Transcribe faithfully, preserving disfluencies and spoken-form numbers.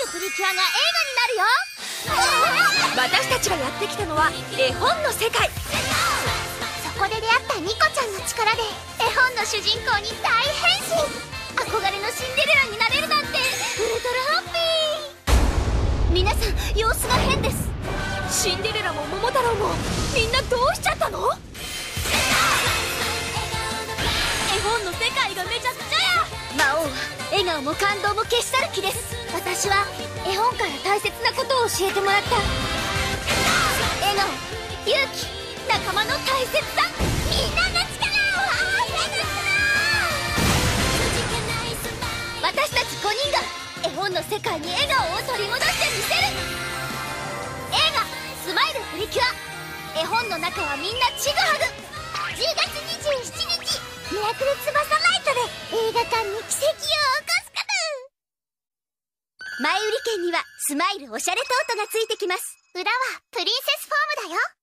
プリキュアが映画になるよ。 私たちがやってきたのは絵本の世界。 そこで出会ったニコちゃんの力で絵本の主人公に大変身。憧れのシンデレラになれるなんてウルトラハッピー。皆さん様子が変です。 シンデレラも桃太郎もみんなどうしちゃったの？絵本の世界がめちゃくちゃや。 魔王は笑顔も感動も消し去る気です。私は絵本から大切なことを教えてもらった。笑顔、勇気、仲間の大切さ、みんなの力を合わせるから。私たちごにんが絵本の世界に笑顔を取り戻してみせる。映画「スマイルプリキュア」、絵本の中はみんなちぐはぐ。じゅうがつにじゅうしちにち、ミラクル翼ライトで映画館に奇跡を起こすから。前売り券にはスマイルおしゃれトートがついてきます。裏はプリンセスフォームだよ。